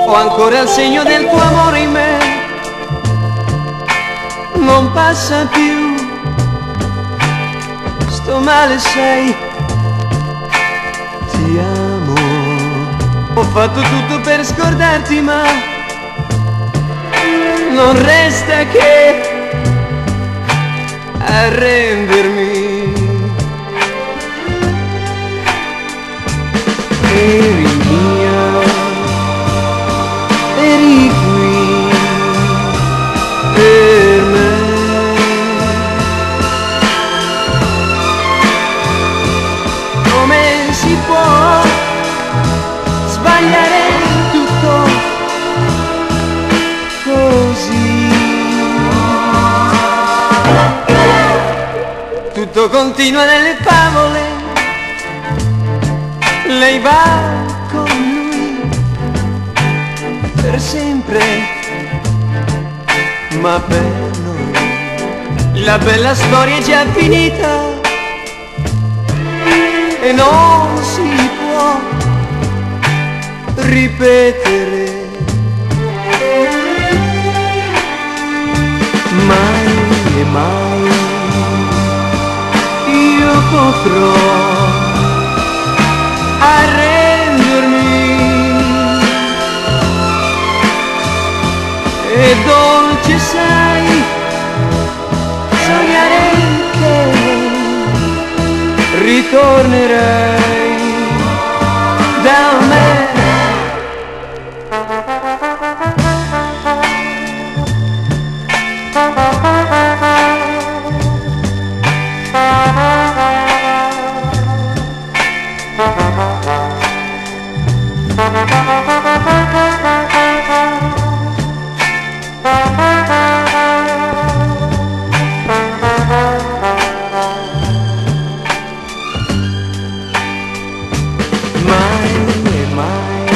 Ho ancora il segno del tuo amore in me, non passa più, sto male sai, ti amo. Ho fatto tutto per scordarti ma non resta che arrendermi. Eri mia, eri qui per me. Come si può sbagliare tutto così? Tutto continua nelle favole, lei va con lui per sempre, ma per noi la bella storia è già finita e non si può ripetere. Mai e mai io potrò arrendermi, e dolce sai sognare che ritornerai da me. Mai e mai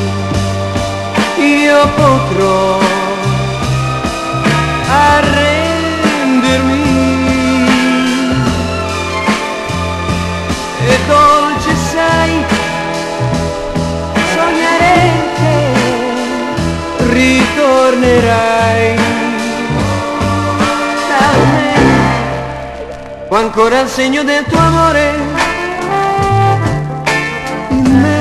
io potrò arrendermi, e dolce sai sognare che ritornerai da me. Ho ancora il segno del tuo amore in me.